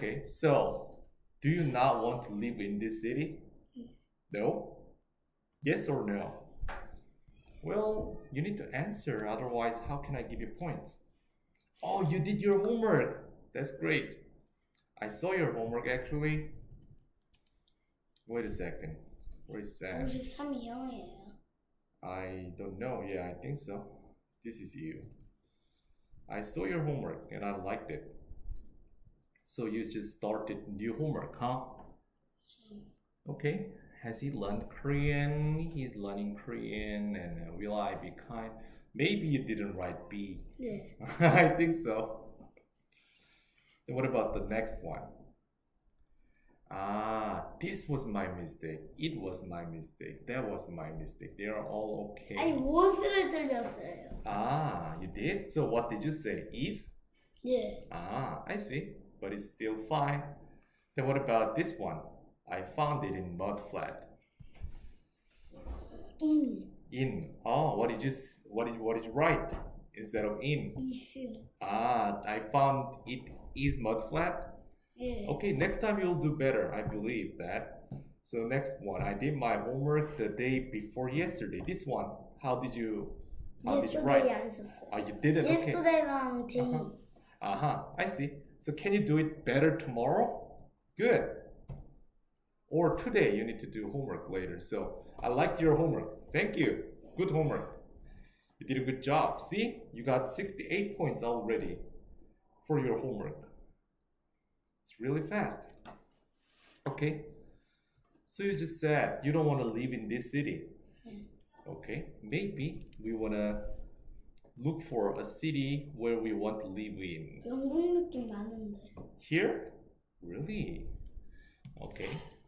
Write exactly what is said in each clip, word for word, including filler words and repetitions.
Okay, so do you not want to live in this city? No? Yes or no? Well, you need to answer, otherwise, how can I give you points? Oh, you did your homework. That's great. I saw your homework actually. Wait a second. Where is that? 오십삼이 영어예요. I don't know. Yeah, I think so. This is you. I saw your homework and I liked it. So you just started new homework, huh? Okay. Has he learned Korean? He's learning Korean. And uh, will I be kind? Maybe you didn't write B. 네. I think so. Then what about the next one? Ah, this was my mistake. It was my mistake. That was my mistake. They are all okay. 아니 무엇을 들렸어요? Ah, you did? So what did you say? Is? 예. Ah, I see. But it's still fine. Then what about this one? I found it in mud flat. 인. In. Oh, what did you s- what did what did you write instead of in? 이슬. Ah, I found it is mud flat. 예. Okay, next time you'll do better. I believe that. So next one, I did my homework the day before yesterday. This one, how did you how did you yesterday write? 안 썼어요. Oh, you didn't. Okay. yesterday랑 day. Uh-huh. Uh-huh. I see. So can you do it better tomorrow? Good. Or today you need to do homework later. So I liked your homework. Thank you. Good homework. You did a good job. See? You got sixty-eight points already for your homework. It's really fast. Okay. So you just said you don't want to live in this city. Okay. Maybe we want to look for a city where we want to live in. 영국 느낌 나는데. Here? Really? Okay.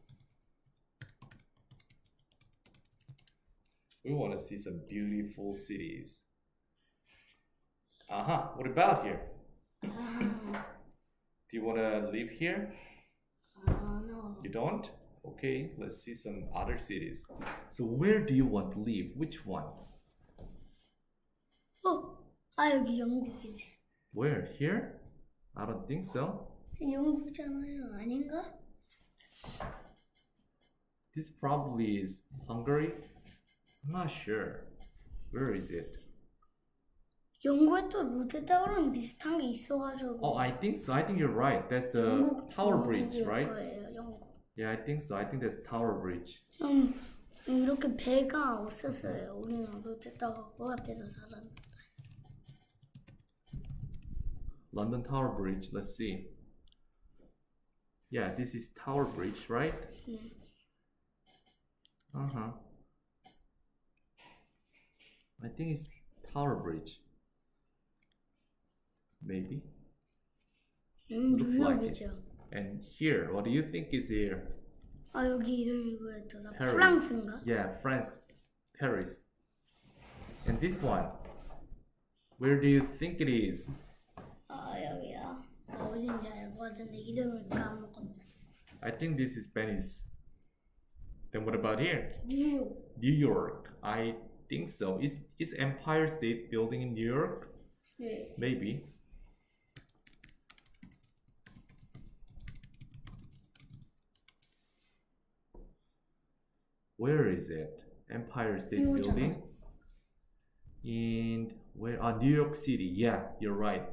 We want to see some beautiful cities. Uh-huh. What about here? 아, Do you want to live here? 아, no. You don't? Okay, let's see some other cities. So where do you want to live? Which one? 어, 아 여기 영국이지. Where? Here? I don't think so. 영국이잖아요. 아닌가? This probably is Hungary. I'm not sure. Where is it? 영국에 또 롯데타워랑 비슷한 게 있어가지고. Oh, I think so. I think you're right. That's the 영국 Tower Bridge, 영국일 right? 거예요, 영국. Yeah, I think so. I think that's Tower Bridge. 음, 이렇게 배가 없었어요. 우리는 롯데타워 그 앞에서 살았는데. London Tower Bridge. Let's see. Yeah, this is Tower Bridge, right? 예. Uh-huh. I think it's Tower Bridge. Maybe. 음, Looks like 뉴욕이죠. And here, what do you think is here? 아 여기 이름이 뭐였더라? Paris. 프랑스인가? Yeah, France, Paris. And this one, where do you think it is? 아 여기야. 어딘지 알 것 같은데 이름을 까먹었네. I think this is Venice. Then what about here? 뉴욕. New York. I think so. Is is Empire State Building in New York? 네. Maybe. Where is it? Empire State 이거잖아. Building? In where? Ah, New York City. Yeah, you're right.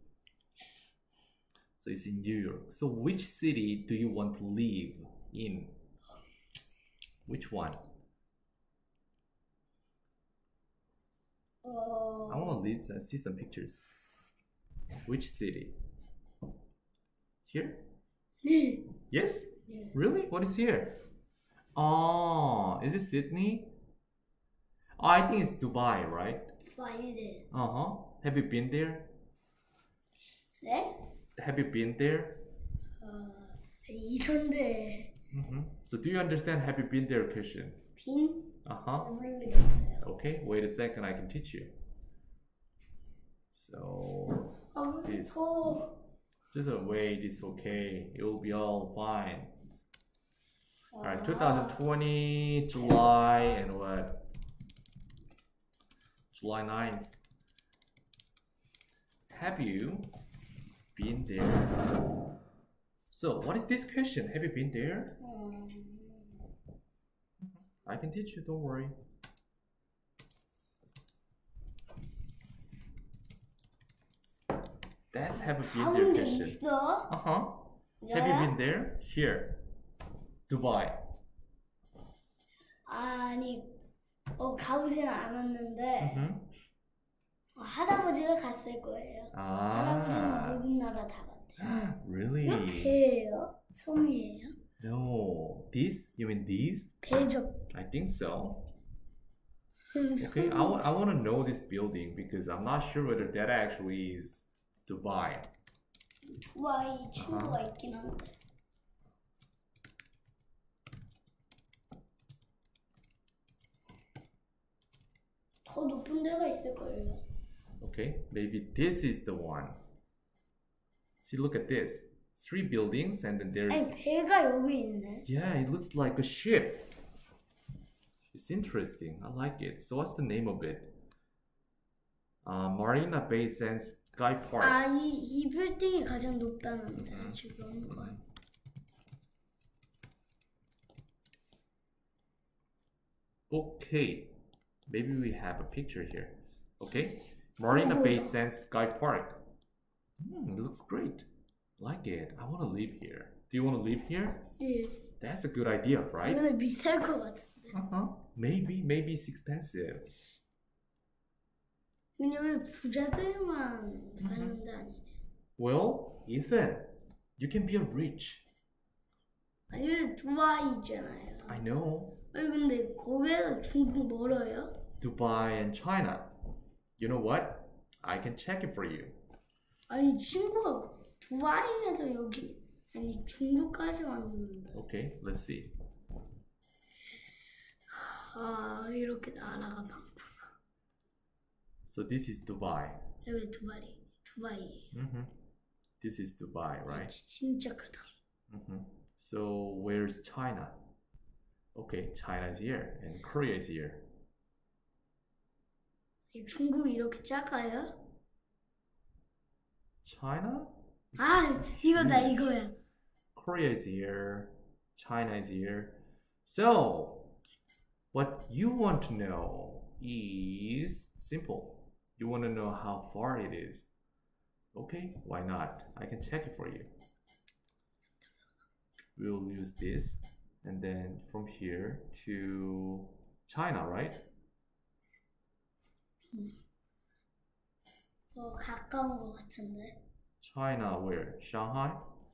So it's in New York. So which city do you want to live in? Which one? 어. I want to live and see some pictures. Which city? Here? 네. Yes? 네. Really? What is here? Oh, is it Sydney? Oh, I think it's Dubai, right? 파이드. Uh-huh. Have you been there? 네? Have you been there? 어. 이런데 Mm-hmm. So do you understand have you been there question? 빈 Uh-huh. 모르겠어요. Okay, wait a second, I can teach you. So 아, This. 저 just a wait, it's okay. It will be all fine. 아, Alright, twenty twenty, July and what? July ninth. Have you been there? So, what is this question? Have you been there? 음, I can teach you, don't worry. That's have you been there 가운데 question. 있어? Uh-huh. 네? Have you been there? Here. Dubai. 아니, 어, 가보지는 않았는데 Mm-hmm. 어, 할아버지가 갔을 거예요. 할아버지는 Ah. 모든 나라 다 갔대요. Really? 이거 배예요? 섬이에요? No. These? You mean these? 배죠. I think so. Okay, I, wa- I want to know this building because I'm not sure whether that actually is Dubai. 두바이 친구가 있긴 한데. 더 높은 데가 있을 거예요. Okay, maybe this is the one. See, look at this. Three buildings and then there's... 아니 배가 여기 있네. Yeah, it looks like a ship. It's interesting. I like it. So what's the name of it? Uh, Marina Bay Sands Sky Park. 아이 이 빌딩이 가장 높다는데 음. 지금 건. Okay, maybe we have a picture here. Okay, Marina Oh, Bay the- Sands Sky Park. Hmm, it looks great. Like it. I want to live here. Do you want to live here? 예. That's a good idea, right? 이거는 비쌀 것 같은데. Uh-huh. Maybe, maybe it's expensive. 왜냐면 부자들만 사는 데 아니에요. Well, Ethan, you can be a rich. 아니 두바이 있잖아요. I know. 아니 근데 거기에서 중국 멀어요? Dubai and China. You know what? I can check it for you. 아니 친구가 두바이에서 여기 아니 중국까지 왔는데. Okay, let's see. 아 이렇게 나라가 많구나. So this is Dubai. 여기 두바이 두바이. Mm-hmm. This is Dubai, right? 진짜 크다. Mm-hmm. So where's China? Okay, China is here and Korea is here. 중국이 이렇게 작아요? China? 아 이거다 이거야. Korea is here. China is here. So what you want to know is simple. You want to know how far it is. Okay, why not? I can check it for you. We'll use this and then from here to China, right? 어 가까운 것 같은데. China where? Shanghai?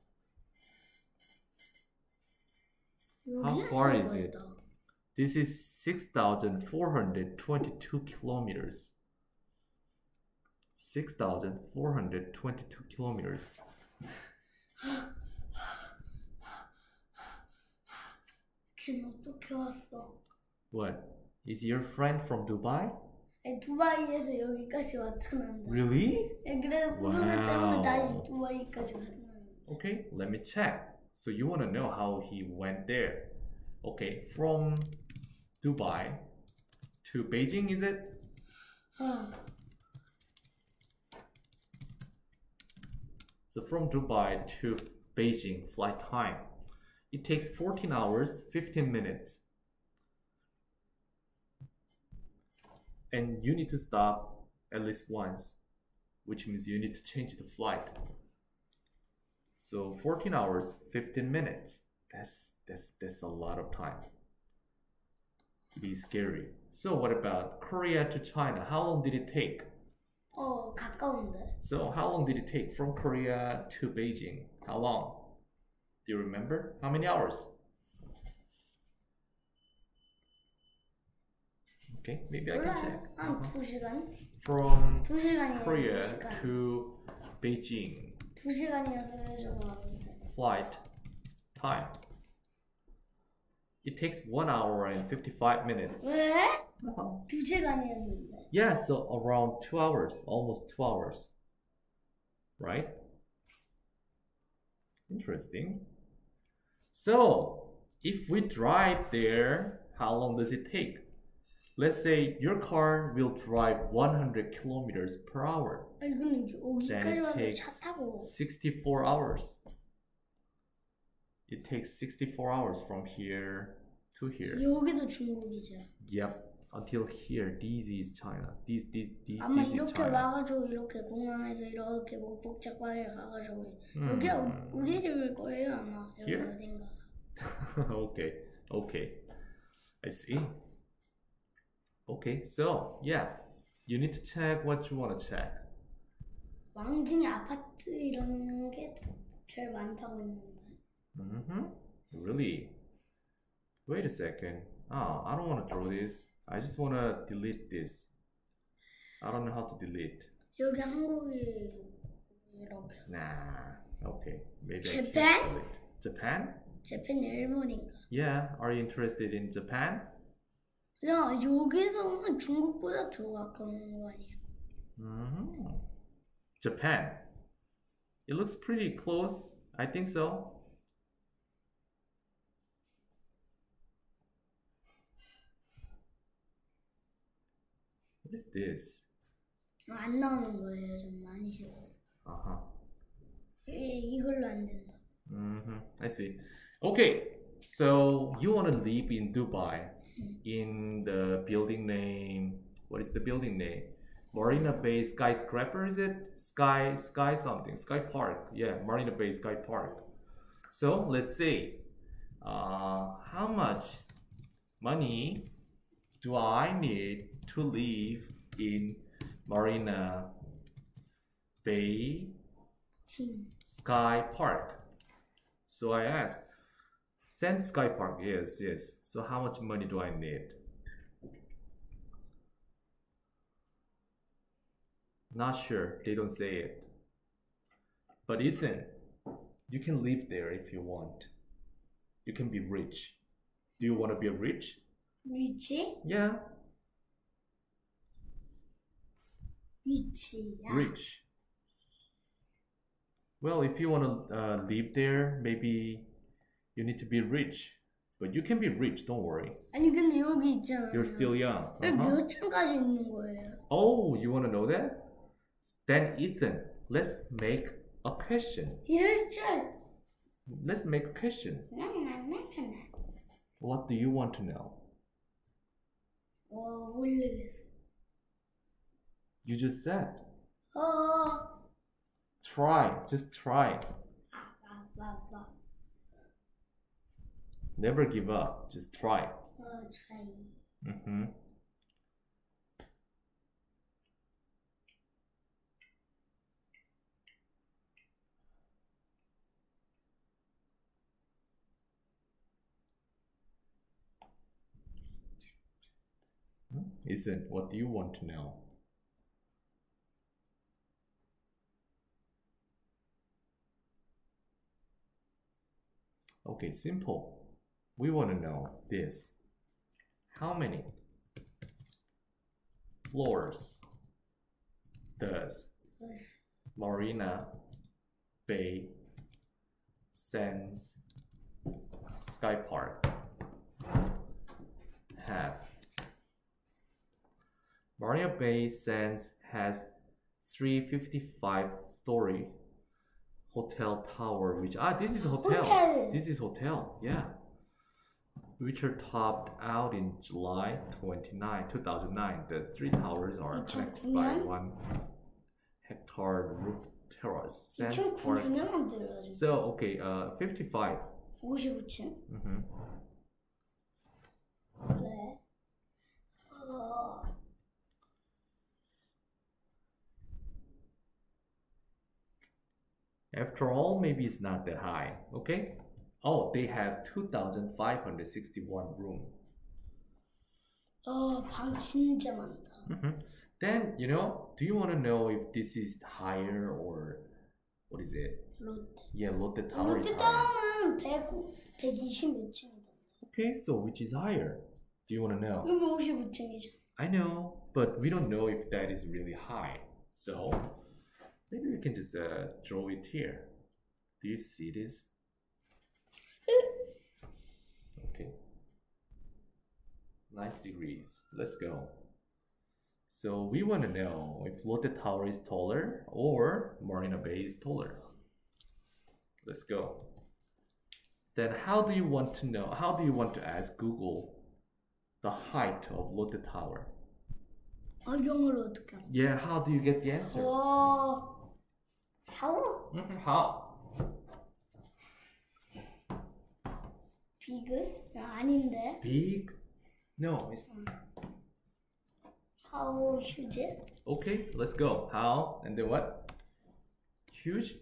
How 여기가 far 제일 is it? 멀다. This is six thousand four hundred twenty-two kilometers. six thousand four hundred twenty-two kilometers. 걔는 어떻게 왔어? What? Is your friend from Dubai? 아니, 두바이에서 여기까지 왔다는데. Really? 네, 그래서 코로나 Wow. 때문에 다시 두바이까지 왔는데. Okay, let me check. So you want to know how he went there. Okay, from Dubai to Beijing, is it? 어. So from Dubai to Beijing, flight time. It takes fourteen hours, fifteen minutes. And you need to stop at least once, which means you need to change the flight. So fourteen hours, fifteen minutes. That's that's that's a lot of time. It is scary. So what about Korea to China? How long did it take? 어, 가까운데. So how long did it take from Korea to Beijing? How long? Do you remember? How many hours? Okay, maybe I can check. 몰라요. 한 두 시간? From 두 시간이에요. Korea 두 시간. to Beijing, 두 시간이었어요, 저거. flight time. It takes one hour and fifty-five minutes. 왜? Uh-huh. 두 시간이었는데. Yeah, so around two hours, almost two hours. Right? Interesting. So, if we drive there, how long does it take? Let's say your car will drive one hundred kilometers per hour. 아니, 근데 Then 여기까지 it 와서 takes 차 타고. sixty-four hours. it takes sixty-four hours from here to here. 여기도 중국이죠. Yep. Until here, this is China. This, this, this, 아마 this is 이렇게 China. 와가지고 이렇게 공항에서 이렇게 뭐 복잡하게 가가지고 음. 여기가 우- 우리 집일 거예요 아마 여기 Here? 어딘가. Okay, okay. I see. Okay, so yeah, you need to check what you want to check. 왕중의 아파트 이런 게 제일 많다고 했는데. Mm-hmm. Really? Wait a second. Oh, I don't want to draw this. I just want to delete this. I don't know how to delete. 여기 한국이 이렇게. Nah. Okay. Maybe Japan? I can't delete. Japan? 재팬 일본인가? Yeah. Are you interested in Japan? 그냥 여기서 오면 중국보다 더 가까운 거 아니에요? Mm-hmm. Japan. It looks pretty close. I think so. What is this? 안 나오는 거예요. 좀 많이 해서. Uh-huh. 이게 이걸로 안 된다. Mm-hmm. I see. Okay, so you want to live in Dubai in the building name. What is the building name? Marina Bay Skyscraper, is it? Sky, Sky something, Sky Park. Yeah, Marina Bay Sky Park. So let's see. Uh, how much money do I need to live in Marina Bay 진. Sky Park? So I asked, Sand Sky Park, yes, yes. So how much money do I need? Not sure, they don't say it. But Ethan, you can live there if you want. You can be rich. Do you want to be rich? 위치? Yeah, 위치야. rich. Well, if you want to uh, live there, maybe you need to be rich. But you can be rich, don't worry. 아니 근데 여기 있잖아요. You're still young. 여기 Uh-huh. 몇 층까지 있는 거예요? Oh, you want to know that? Then Ethan, let's make a question. 이럴 줄. Let's make a question. 나나나나나. What do you want to know? 어 모르겠어. You just said. 어. Try, just try. 아빠빠빠. Never give up, just try. 어 try. Mm-hmm. Ethan, what do you want to know? Okay, simple. We want to know this. How many floors does Marina Bay Sands Sky Park have? Marina Bay Sands has three hundred fifty-five story hotel tower, which ah this is hotel. Hotel. This is hotel, yeah. Which are topped out in July twenty-ninth, two thousand nine. The three towers are connected by 이천구 년? one hectare roof terrace. Sand Park. 이천구 년에 만들어가지고. So okay, uh, fifty-five. 오십오 층. Mm-hmm. 그래. 어. After all, maybe it's not that high. Okay. Oh, they have two thousand five hundred sixty-one room. 어, 방 진짜 많다. Mm-hmm. Then you know, do you want to know if this is higher or what is it? 롯데. Yeah, Lotte Tower is higher. 롯데타워는 백, 백이십 몇 층이다. Okay, so which is higher? Do you want to know? 여기 오십오 층이죠. I know, but we don't know if that is really high. So maybe we can just uh, draw it here. Do you see this? Okay. ninety degrees. Let's go. So we want to know if Lotte Tower is taller or Marina Bay is taller. Let's go. Then how do you want to know? How do you want to ask Google the height of Lotte Tower? 어, 영어로 어떻게 하는 Yeah, how do you get the answer? 어, how? Mhm, How? big? 아, 아닌데. Big? No, it's how huge? okay. Let's go. How and then what? Huge?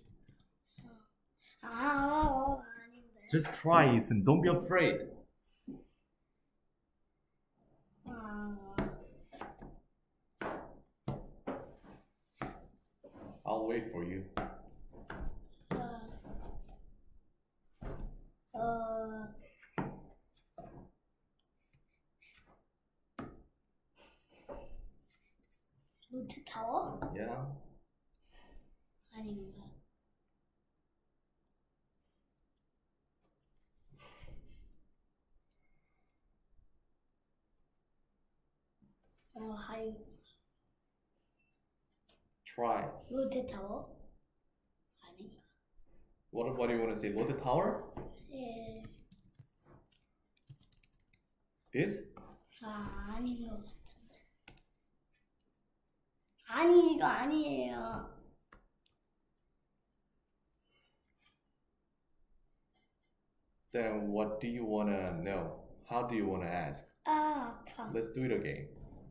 아, 어, 아닌데. Just try it and don't be afraid. 아, I'll wait for you. 어, 어, 로트 타워? Yeah. 아닌가. 어, 하이, Try. 로트 타워? 아닌가. What, what do you want to say? Lotte Tower? 예, This? 아, 아닌 것 같은데. 아니, 이거 아니에요. Then what do you want to know? How do you want to ask? 아, 아파. Let's do it again.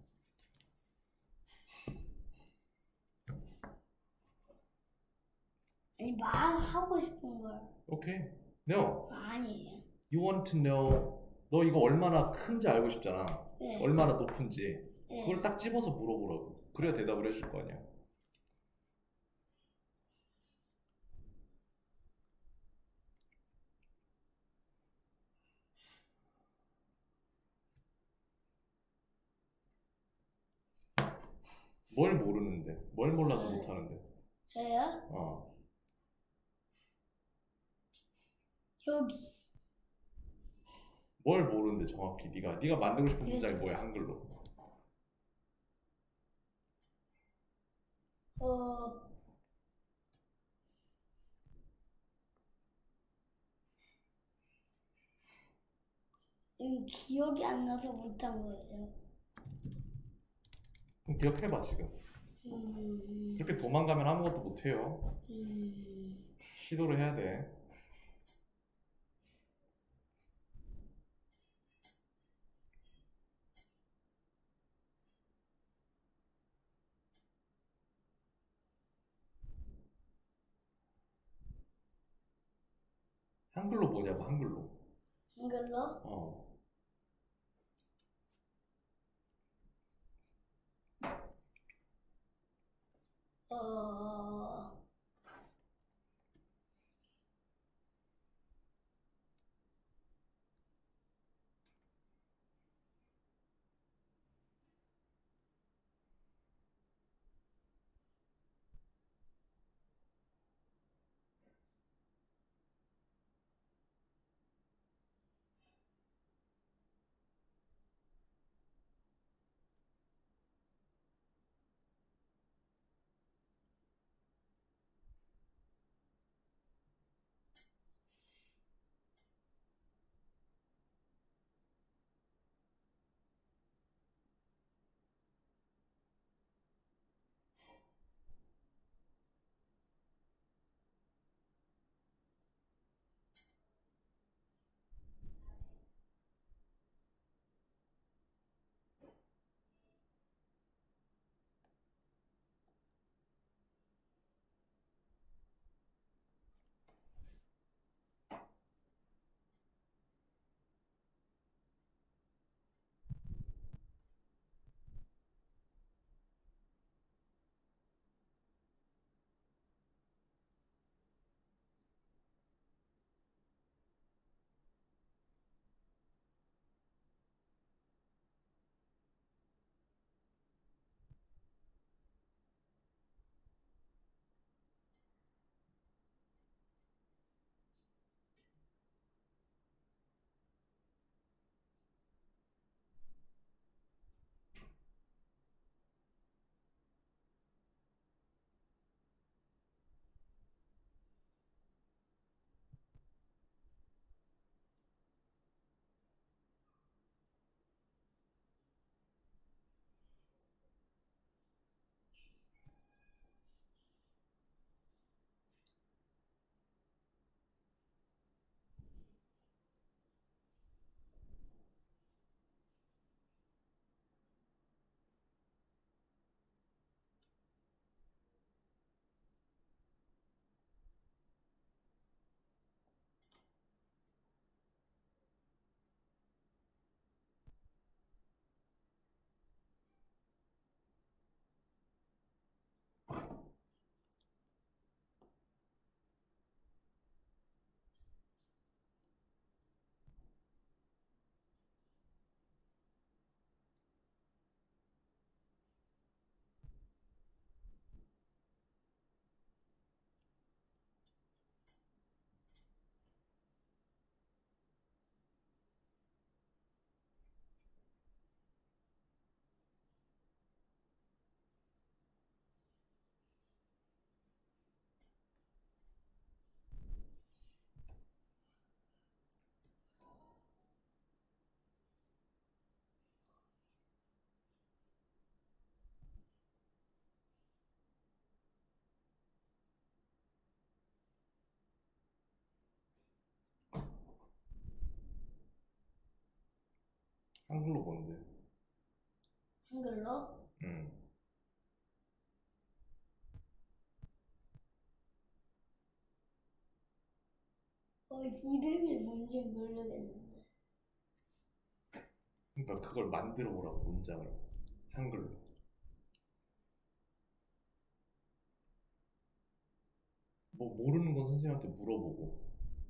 아니, 말하고 싶은 걸. Okay. No. 아니에요. You want to know. 너 이거 얼마나 큰지 알고 싶잖아. 네. 얼마나 높은지. 네. 그걸 딱 집어서 물어보라고. 그래야 대답을 해줄 거 아니야. 뭘 모르는데? 뭘 몰라서 네. 못하는데? 저요? 어. 여기. 뭘 모르는데 정확히 네가 네가 만들고 싶은 네. 문장이 뭐야 한글로? 어, 음, 기억이 안 나서 못한 거예요. 그럼 기억해봐 지금. 음, 이렇게 도망가면 아무것도 못해요. 음, 시도를 해야 돼. 한글로 뭐냐고 한글로. 한글로? 어. 어, 한글로 뭔데? 한글로? 응. 어, 이름이 뭔지 모르겠는데. 그러니까 그걸 만들어 보라고 문장을 한글로. 뭐 모르는 건 선생님한테 물어보고.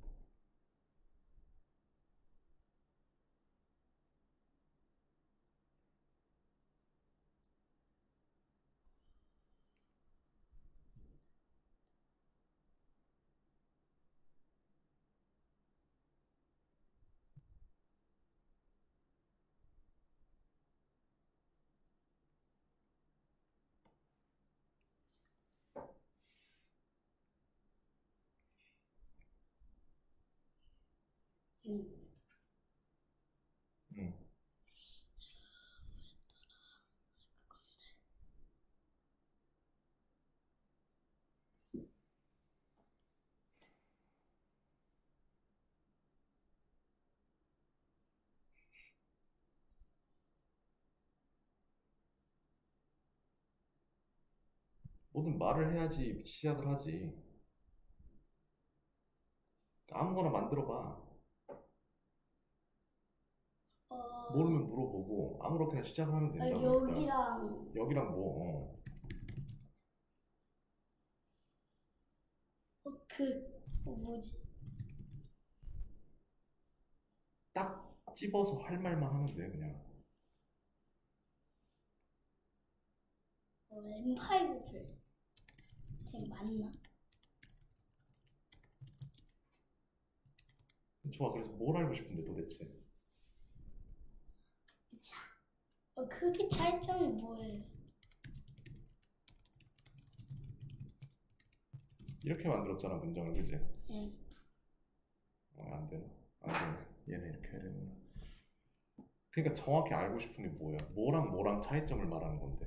응. 응. 뭐든 말을 해야지 시작을 하지. 아무거나 만들어 봐. 어, 모르면 물어보고 아무렇게나 시작하면 아, 된다고 일단. 여기랑 여기랑 뭐 어. 어, 그 어, 뭐지? 딱 집어서 할 말만 하면 돼 그냥. 어, 엠파이어들 지금 맞나? 좋아. 그래서 뭘 알고 싶은데 도대체? 차, 어, 크기 차이점이 뭐예요? 이렇게 만들었잖아 문장을 그지? 응. 어, 안 되나? 안 되네. 얘는 이렇게 해야 되구나. 그러니까 정확히 알고 싶은 게 뭐야? 뭐랑 뭐랑 차이점을 말하는 건데.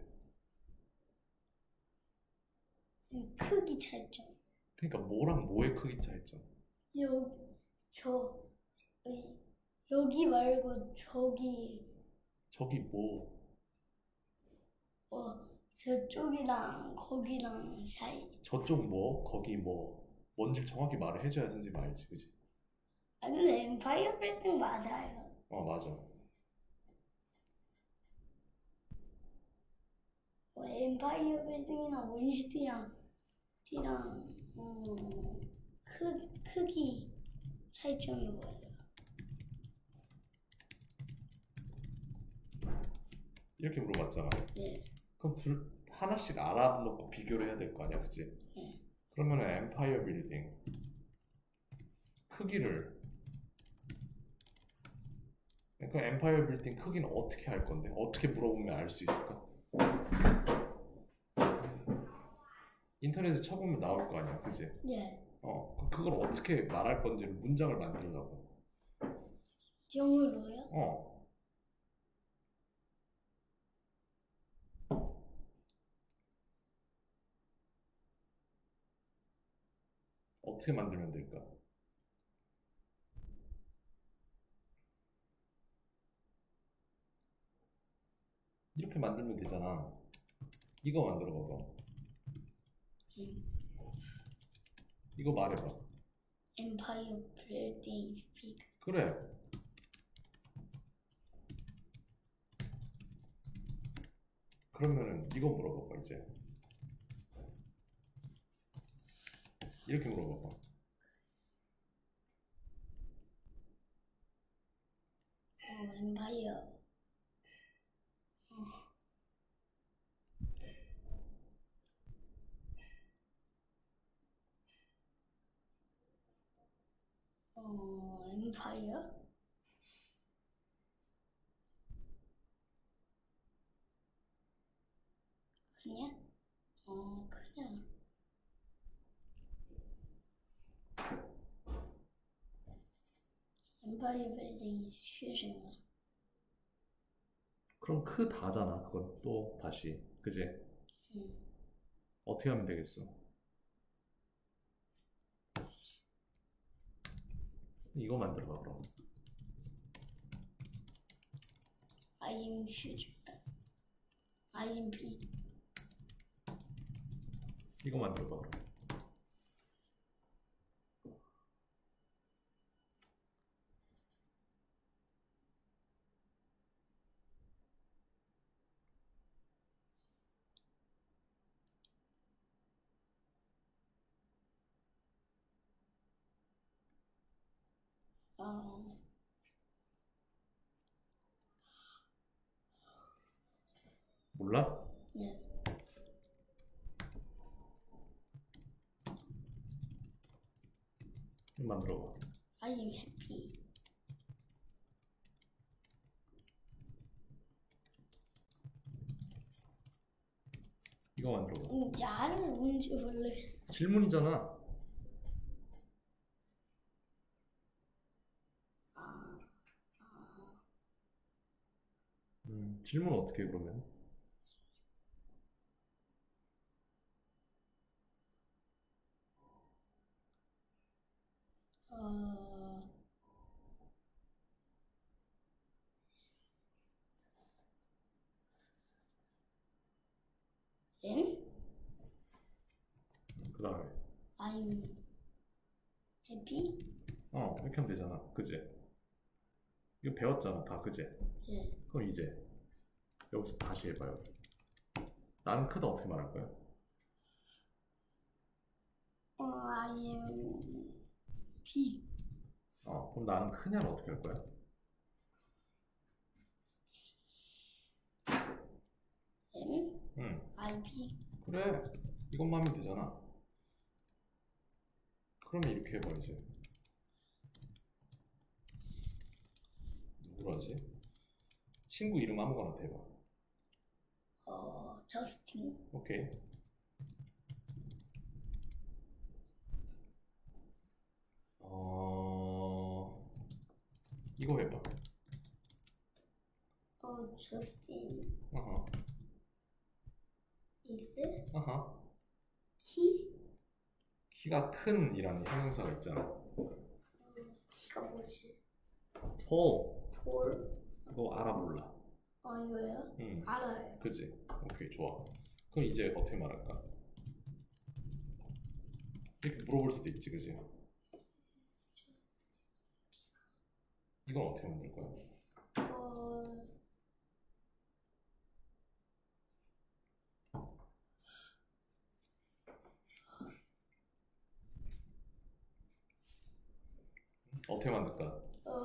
응, 크기 차이점. 그러니까 뭐랑 뭐의 크기 차이점. 여, 저, 이- 여기 말고 저기, 저기 뭐 어, 저쪽이랑 거기랑 사이. 저쪽 뭐 거기 뭐 뭔지 정확히 말을 해줘야 선생님 알지 그지? 아, 근데 엠파이어 빌딩 맞아요. 어 맞아. 어, 엠파이어 빌딩이랑 원시티랑, 티랑, 어, 크, 크기 차이점이 뭐예요? 이렇게 물어봤잖아. 네, 그럼 둘 하나씩 알아놓고 비교를 해야 될 거 아니야 그지? 네. 그러면은 엠파이어 빌딩 크기를 그 엠파이어 빌딩 크기는 어떻게 할 건데? 어떻게 물어보면 알 수 있을까? 인터넷에 쳐보면 나올 거 아니야 그지? 네. 어 그- 그걸 어떻게 말할 건지를 문장을 만들려고. 영어로요? 어 어떻게 만들면 될까? 이렇게 만들면 되잖아. 이거 만들어 봐봐. 음, 이거 말해봐. 엠파이어 빌딩 is big. 그래. 그러면은 이거 물어봐봐 이제. 이렇게 물어봐봐. 어, 엠파이어. 어, 엠파이어? 그냥? 어, 그냥. 엠파이어 빌딩 is huge. 그럼 크다잖아. 그건 또 다시. 그지? 음, 어떻게 하면 되겠어? 이거 만들어봐 그럼. I am huge. I am big. 이거 만들어봐 그럼. 어, 몰라? 네. 이거 만들어봐. I am happy. 이거 만들어봐. 음, 야를 뭔지 모르겠어. 질문이잖아. 아, 아, 음, 질문 어떻게 해 그러면? 어, M? 그 다음에 I'm happy? 어 이렇게 하면 되잖아. 그지? 이거 배웠잖아 다. 그지? 네. 그럼 이제 여기서 다시 해봐요. 나는 크다 어떻게 말할 거야? 어, I am big. 어 그럼 나는 크냐를 어떻게 할 거야? M? 응 I'm big. 그래 이것만 하면 되잖아. 그러면 이렇게 해봐 이제. 누구라지? 친구 이름 아무거나 대봐. 어, 저스틴. 오케이. 어 이거 해봐. 어, 저스틴. 어허 is 어허 키? 키가 큰이라는 형용사가 있잖아. 음, 키가 뭐지? tall 돌? 이거 알아 몰라? 어, 이거요? 응 알아요. 그지? 오케이 좋아. 그럼 이제 어떻게 말할까? 이렇게 물어볼 수도 있지 그지? 이건 어떻게 만들 거야? 어, 어떻게 만들까? 어,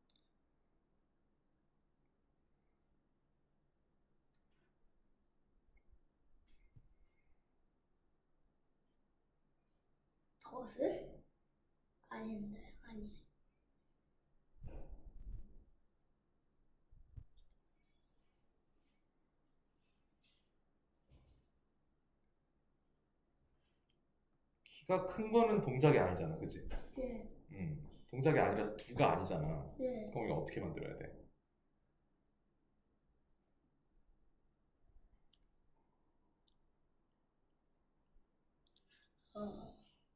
덫을? 아닌데, 아니. 키가 큰 거는 동작이 아니잖아 그지? 예, 음 동작이 아니라서 두가 아니잖아. 예. 그럼 이거 어떻게 만들어야 돼? 어,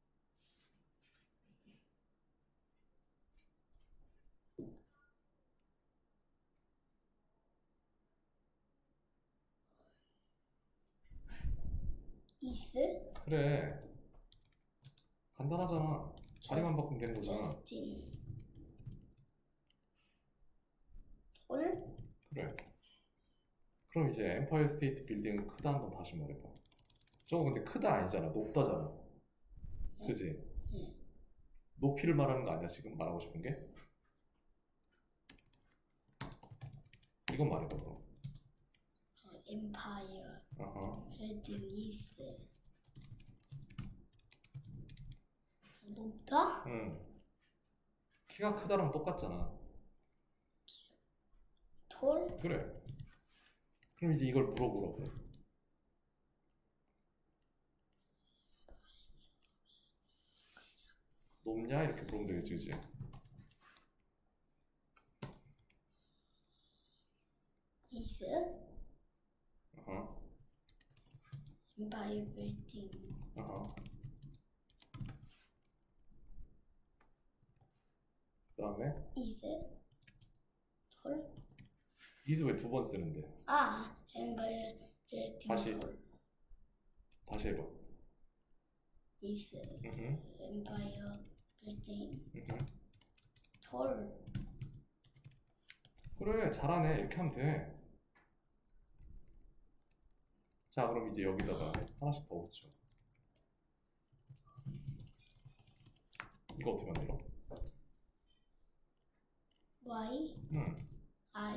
is 그래 간단하잖아. 자리만 바꾸면 되는 거잖아. 저스틴. 돌? 그래 그럼 이제 엠파이어 스테이트 빌딩은 크다 한번 다시 말해봐. 저거 근데 크다 아니잖아. 높다잖아. 그지? 예. 높이를 말하는 거 아니야 지금 말하고 싶은 게? 이건 말해봐 그럼. 어, 엠파이어. 어허. 빌딩 is 높다? 응. 키가 크다랑 똑같잖아. 돌? 그래. 그럼 이제 이걸 물어보라고. 높냐? 이렇게 물으면 되겠지, 그지? is 어허. 엠파이어 빌딩 어허. 그 다음에 is 돌? is 왜 두 번 쓰는데? 아, empire building 다시. tall. 다시 해봐. is 음흠. empire building 음흠. tall. 그래, 잘하네. 이렇게 하면 돼. 자, 그럼 이제 여기다가 하나씩 더 붙여. 이거 어떻게 만들어? y 음, i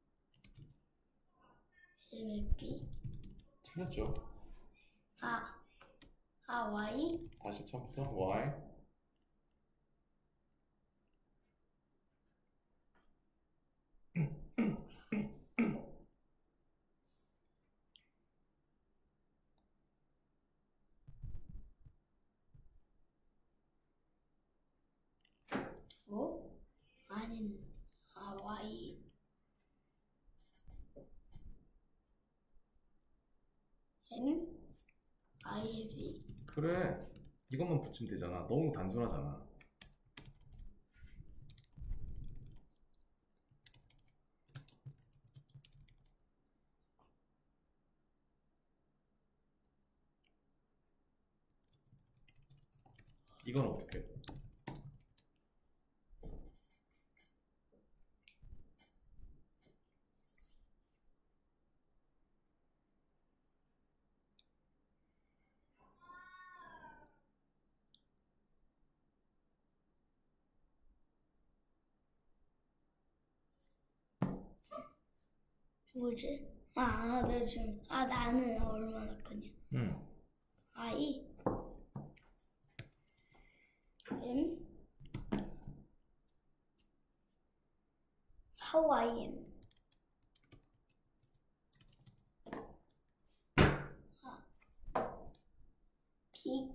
m b 틀렸죠? 아, 아 y 다시 처음부터 y 두 아닌 아 y m i b 그래, 이것만 붙이면 되잖아. 너무 단순하잖아. 이건 어떻게 해? 뭐지? 아, 아, 나 지금 아 나는 얼마나 크냐? 음, I M How I am Big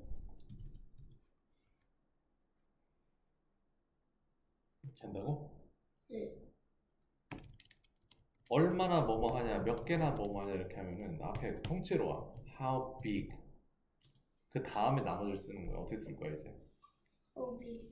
이렇게 한다고? 네. 얼마나 뭐뭐 하냐, 몇 개나 뭐뭐 하냐 이렇게 하면은 앞에 통째로 와. How big. 그 다음에 나머지를 쓰는 거야. 어떻게 쓸 거야 이제? How big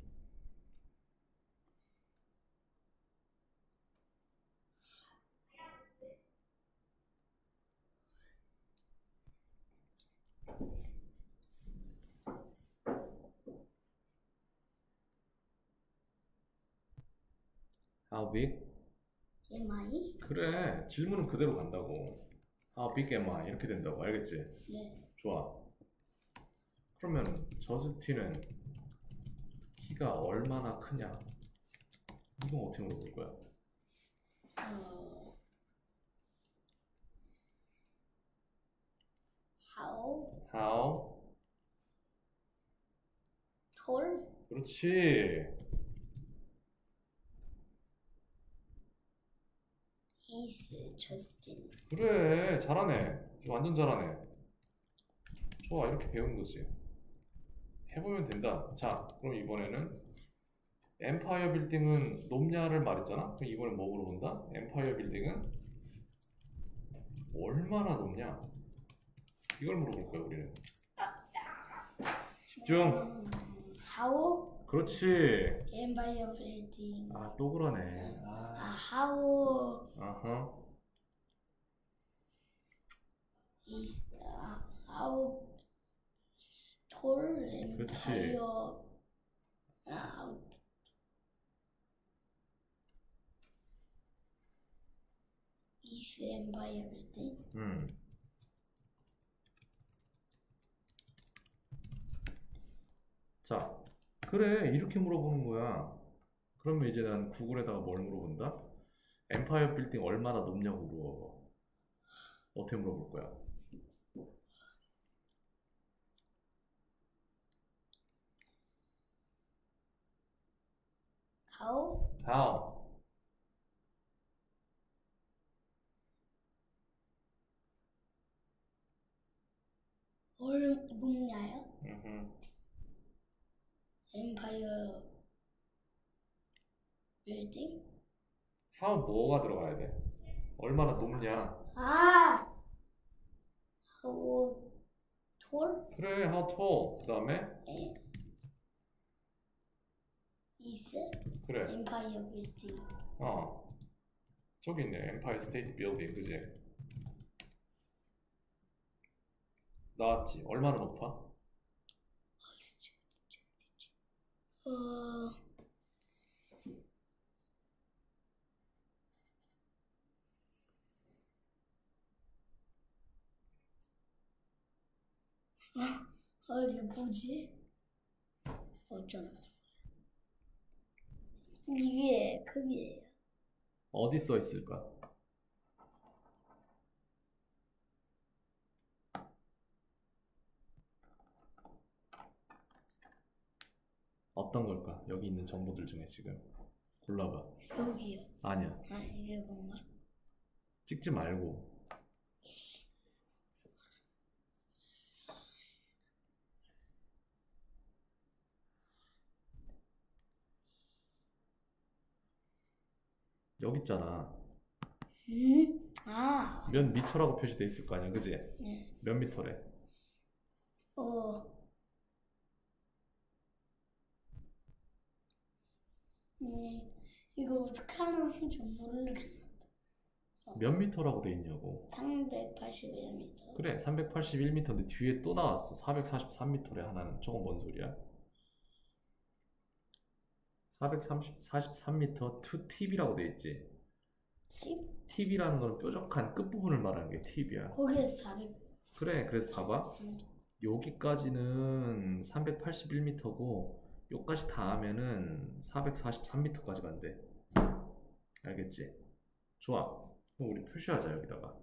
How big? am I? 그래, 질문은 그대로 간다고. How big am I? 이렇게 된다고. 알겠지? 네. 좋아. 그러면 저스티는 키가 얼마나 크냐? 이건 어떻게 물어볼 거야? 어, How How? tall 그렇지. is Justin? 그래, 잘하네. 완전 잘하네. 좋아, 이렇게 배우는 거지. 해보면 된다. 자, 그럼 이번에는 엠파이어 빌딩은 높냐를 말했잖아? 그럼 이번엔 뭐 물어본다? 엠파이어 빌딩은 얼마나 높냐? 이걸 물어볼 거야, 우리는. 집중! 음, How 그렇지. empire building 아, 또 그러네. 아, 아, how 어허. is uh, how tall 그렇지. empire uh, is empire building? 음. 자, 그래. 이렇게 물어보는 거야. 그러면 이제 난 구글에다가 뭘 물어본다? 엠파이어 빌딩 얼마나 높냐고 물어봐. 어떻게 물어볼 거야? How How? 얼 높냐요? 음흠. empire building? How 뭐가 들어가야 돼? 얼마나 높냐? 아, how tall 그래, how tall. 그 다음에 is 그래. empire building? 어. 저기 있네. 엠파이어 스테이트 빌딩, 그지? 나왔지? 얼마나 높아? 어, 아, 이게 뭐지? 어쩌나. 이게 크기예요. 어디 써 있을까? 어떤 걸까? 여기 있는 정보들 중에 지금 골라봐. 여기요. 아니야. 아, 이게 뭔가? 찍지 말고. 여기 있잖아. 음? 아, 몇 미터라고 표시돼 있을 거 아니야, 그지? 네. 몇 미터래? 어, 음, 이거 어떻게 하는지 모르겠네. 몇 미터라고 돼 있냐고. 삼백팔십일 미터. 그래, 삼백팔십일 미터인데 뒤에 또 나왔어. 사백사십삼 미터래 하나는. 저건 뭔 소리야? 사백사십삼 미터 투 팁이라고 돼 있지. 팁? 팁이라는 건 뾰족한 끝부분을 말하는 게 팁이야. 거기에서 사백. 그래, 그래서 봐봐. 여기까지는 삼백팔십일 미터고 여기까지 다 하면은 사백사십삼 미터까지 간대. 알겠지? 좋아. 그럼 우리 표시하자 여기다가.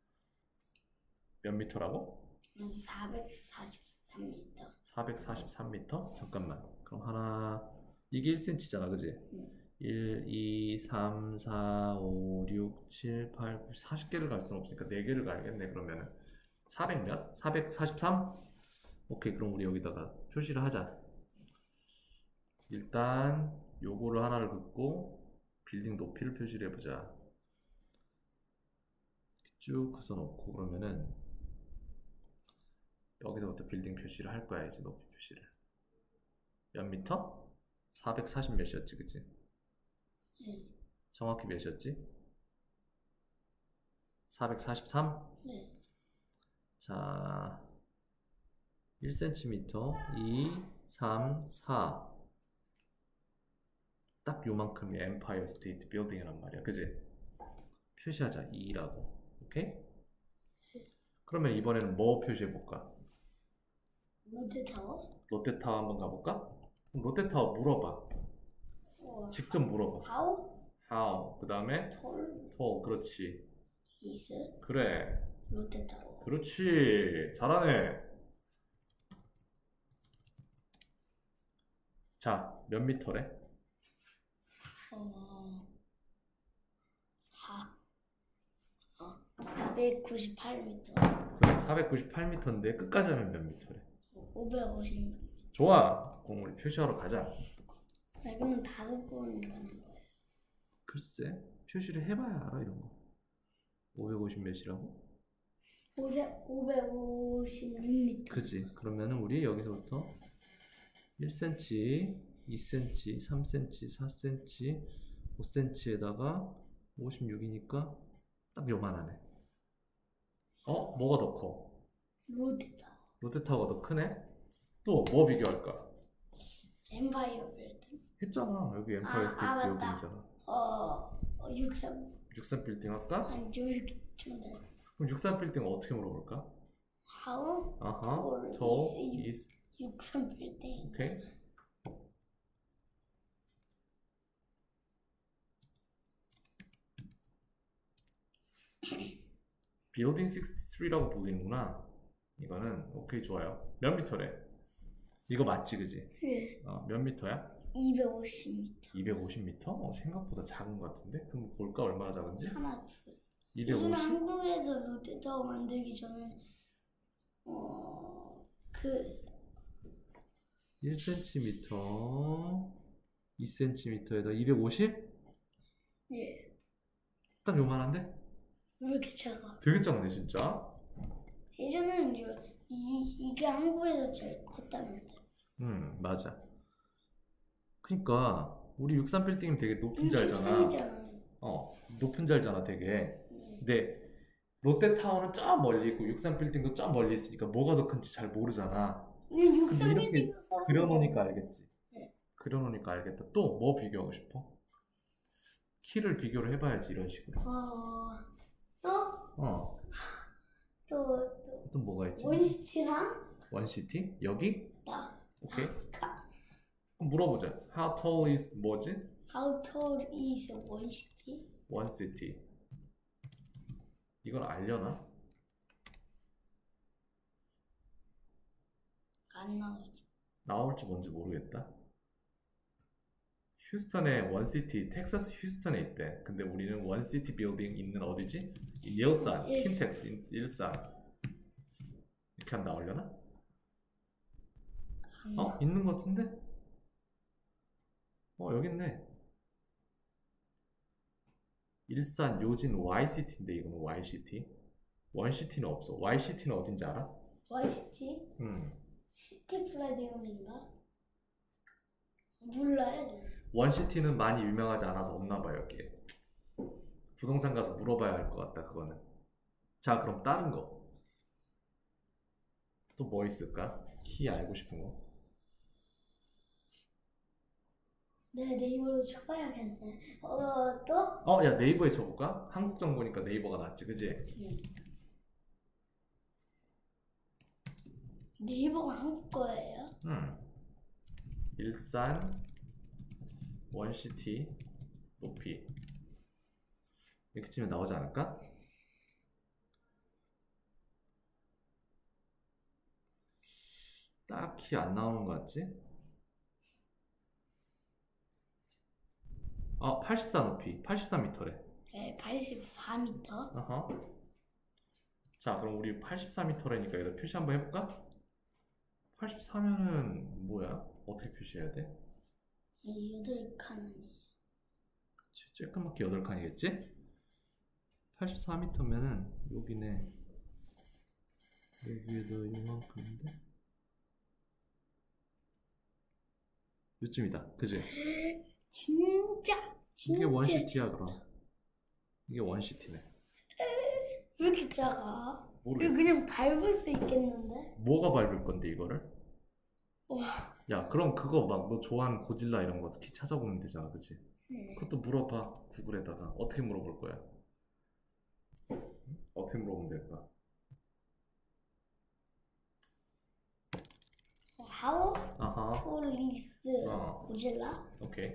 몇 미터라고? 사백사십삼 미터. 사백사십삼 미터? 잠깐만. 그럼 하나, 이게 일 센티미터잖아, 그지? 응. 일, 이, 삼, 사, 오, 육, 칠, 팔, 구, 사십 개를 갈 수는 없으니까 네 개를 가야겠네. 그러면은 사백 몇? 사백사십삼? 오케이, 그럼 우리 여기다가 표시를 하자. 일단 요거를 하나를 긋고 빌딩 높이를 표시를 해보자. 쭉 긋어놓고 그러면은 여기서부터 빌딩 표시를 할 거야. 이제 높이 표시를 몇 미터? 사백사십 몇이었지, 그치? 네. 정확히 몇이었지? 사백사십삼? 네. 자, 일 센티미터, 이, 삼, 사. 딱 요만큼이 엠파이어 스테이트 빌딩이란 말이야, 그지? 표시하자, 이라고. 오케이? 그러면 이번에는 뭐 표시해볼까? 롯데타워? 롯데타워 한번 가볼까? 그럼 롯데타워 물어봐. 어, 직접 물어봐. how? How. 그 다음에 tall tall. 그렇지. is 그래. 롯데타워? 그렇지. 잘하네. 자, 몇 미터래? 어, 사, 어, 사백구십팔 미터. 그래, 사백구십팔 미터인데 끝까지 하면 몇 미터래? 오백오십 미터. 좋아. 그럼 우리 표시하러 가자. 여기는 다섯 번 가는 거예요. 글쎄, 표시를 해봐야 알아, 이런 거. 오백오십 몇이라고? 오백오십육 미터. 그지. 그러면은 우리 여기서부터 일 센티미터, 이 센티미터, 삼 센티미터, 사 센티미터, 오 센티미터에다가 오십육이니까 딱 요만하네. 어? 뭐가 더 커? 롯데타워. 롯데타워가 더 크네? 또 뭐 비교할까? 엠파이어 빌딩. 했잖아. 여기 엠파이어 아, 스테이트 아, 맞다. 빌딩이잖아. 어, 어 육삼. 육삼 빌딩 할까? 아니 좀 이렇게 좀 더. 그럼 육삼 빌딩 어떻게 물어볼까? How 아하. tall tall is is. 육삼 빌딩? 오케이. 빌딩 육십삼이라고 불리는구나. 이거는 오케이, 좋아요. 몇 미터래? 이거 맞지, 그지? 네. 어, 몇 미터야? 이백오십 미터. 이백오십 미터? 어, 생각보다 작은 것 같은데? 그럼 볼까 얼마나 작은지? 하나 둘. 예전에 이백오십? 한국에서 롯데타워 만들기 전에 어그 일 센티미터, 이 센티미터에다 이백오십? 예. 딱 요만한데? 왜 이렇게 작아? 되게 작네 진짜. 예전에는 이거 이 이게 한국에서 제일 컸다는데. 음, 맞아. 그니까 우리 육삼 빌딩이 되게 높은 줄 알잖아. 육십삼이잖아요. 어, 높은 자리잖아, 되게. 네. 근데 롯데타워는 저 멀리 있고 육삼 빌딩도 저 멀리 있으니까 뭐가 더 큰지 잘 모르잖아. 그냥 근데 육삼 이렇게 빌딩 써보자. 그려놓으니까 알겠지. 네. 그려놓으니까 알겠다. 또 뭐 비교하고 싶어? 키를 비교를 해봐야지, 이런 식으로. 어, 또, 어, 또, 또 뭐가 있지? 원시티랑 원시티? 여기? 나. 오케이. 그럼 물어보자. How tall is 뭐지? How tall is 원시티? One city. 이건 알려나? 안 나오지. 나올지 뭔지 모르겠다. 휴스턴에 원시티, 텍사스 휴스턴에 있대. 근데 우리는 원시티 빌딩 있는 어디지? 일산, 일- 킨텍스, 일산. 이렇게 하면 나오려나? 안 어? 있는 것 같은데? 어, 여기 있네. 일산, 요진, Y시티인데 이거는 Y시티. 원시티는 없어. Y시티는 어딘지 알아? 원시티? 음. 시티 플라디움인가? 몰라요. 원시티는 많이 유명하지 않아서 없나 봐요, 여기에. 부동산 가서 물어봐야 할 것 같다, 그거는. 자, 그럼 다른 거. 또 뭐 있을까? 키 알고 싶은 거. 네, 네이버로 쳐봐야겠네. 어, 또? 어, 야, 네이버에 쳐볼까? 한국 정보니까 네이버가 낫지, 그지? 응. 네이버가 한국 거예요? 음. 일산, 원시티, 높이. 이렇게 치면 나오지 않을까? 딱히 안 나오는 것 같지? 어, 팔십사 높이, 팔십사 미터래. 네, 팔십사 미터. 어허. 자, 그럼 우리 팔십사 미터라니까 여기다 표시 한번 해볼까? 팔십사면은 뭐야? 어떻게 표시해야 돼? 여덟 칸이에요. 쬐끄맣게 여덟 칸이겠지? 팔십사 미터면은 여기네. 여기에다 요만큼인데? 요쯤이다. 그지? 진짜 진짜 이게 원시티야, 그럼. 이게 원시티네. 왜 이렇게 작아? 이거 모르겠어. 그냥 밟을 수 있겠는데? 뭐가 밟을 건데, 이거를? 와. 야, 그럼 그거 막 너 좋아하는 고질라 이런 거 키 찾아보면 되잖아, 그치? 네. 그것도 물어봐, 구글에다가. 어떻게 물어볼 거야? 어떻게 물어보면 될까? How 아하, tall is 어. 고질라? 오케이.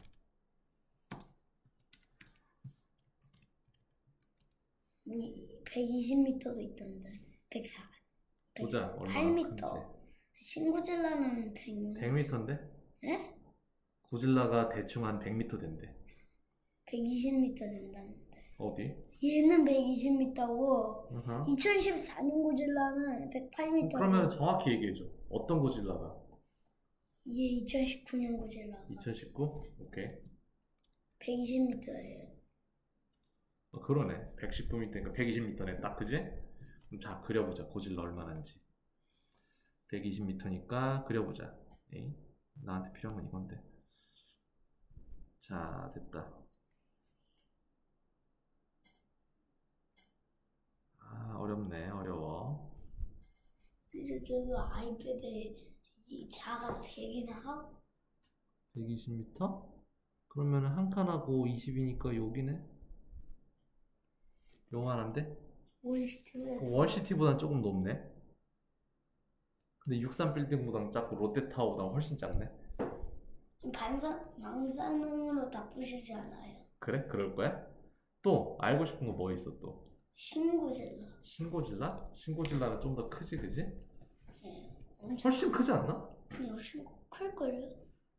백이십 미터도 있던데. 백사. 보자, 얼마나 팔 미터. 큰지. 신고질라는 백. 백 미터인데? 예? 고질라가 대충 한 백 미터 된대. 백이십 미터 된다는데. 어디? 얘는 백이십 미터고 아하. 이천십사 년 고질라는 백팔 미터. 그러면 정확히 얘기해줘. 어떤 고질라가? 얘 이천십구 년 고질라. 이천십구? 오케이. 백이십 미터예요. 어, 그러네. 백십구 미터니까 백이십 미터네. 딱 그지? 그럼 자, 그려보자. 고질라 얼마나인지. 백이십 미터니까 그려보자. 에이? 나한테 필요한 건 이건데. 자, 됐다. 아, 어렵네. 어려워. 그래서 저기 아이패드에 이 자가 되긴 하고. 백이십 미터? 그러면 한 칸하고 이십이니까 여기네? 요만한데? 원시티는 원시티보단 조금 높네. 근데 육삼 빌딩보단 작고 롯데타워보다 훨씬 작네. 반사 방사능으로 다 부시지 않아요. 그래? 그럴 거야? 또 알고 싶은 거 뭐 있어 또? 신고질라. 신고질라? 신고질라는 좀 더 크지, 그지? 예. 엄청 훨씬 크지 않나? 그냥 신고 클걸요?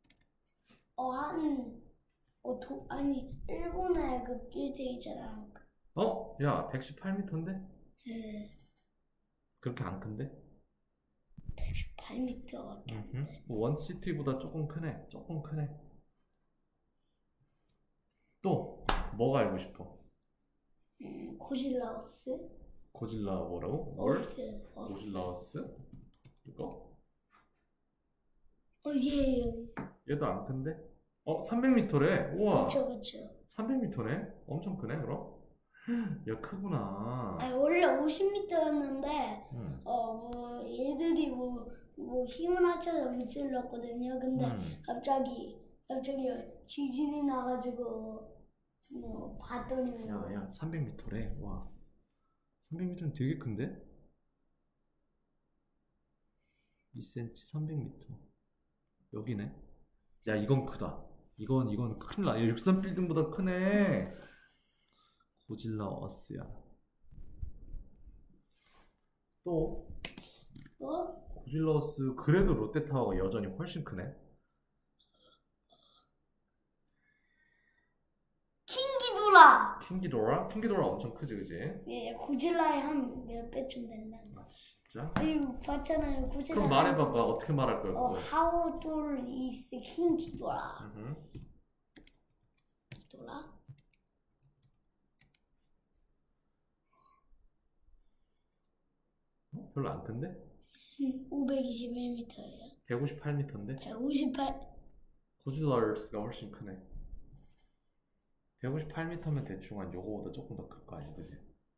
어한 어 도 아니 일본의 그 빌딩 있잖아. 어? 야, 백십팔 미터인데? 예. 그렇게 안 큰데? 팔 미터밖에 안 돼. 원시티보다 조금 크네. 조금 크네. 또 뭐가 알고 싶어? 음, 고질라우스? 고질라 뭐라고? 월? 어스. 어스. 고질라우스? 이거? 어, 예, 예. 얘도 안 큰데? 어, 삼백 미터래. 우와. 그쵸 그쵸. 삼백 미터네? 엄청 크네, 그럼? 야, 크구나. 아니 원래 오십 미터였는데 음. 어뭐 얘들이 뭐 뭐 힘을 합쳐서 무찔렀거든요. 근데 음. 갑자기 갑자기 지진이 나가지고 뭐 봤더니 야, 야, 삼백 미터래. 와. 삼백 미터는 되게 큰데? 이 센티미터, 삼백 미터. 여기네. 야, 이건 크다. 이건, 이건 큰일 나. 야, 육삼 빌딩보다 크네. 고질라 어스야. 또, 뭐 고질라 어스, 그래도 롯데타워가 여전히 훨씬 크네. 킹기도라. 킹기도라? 킹기도라 엄청 크지, 그지? 예, 고질라의 한 몇 배쯤 된다. 아, 진짜? 이거 봤잖아요. 고질라. 그럼 말해봐봐. 어떻게 말할 거야, 어, 그거? how tall is the king 기도라? 음흠. 기도라? 어? 별로 안 큰데? 오백이십일 미터예요. 백오십팔 미터인데? 백오십팔. 고질라스가 훨씬 크네. 백오십팔 미터면 대충 한 요거보다 조금 더 클 거 아니야, 그지?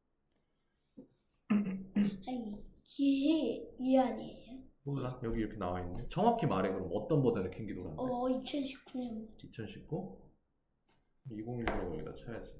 아니, 이게 이 아니에요? 몰라. 여기 이렇게 나와 있는데. 정확히 말해, 그럼 어떤 버전의 킹기도라인데? 어, 이천십구 년. 이천십구? 이천십구로 여기다 쳐야지.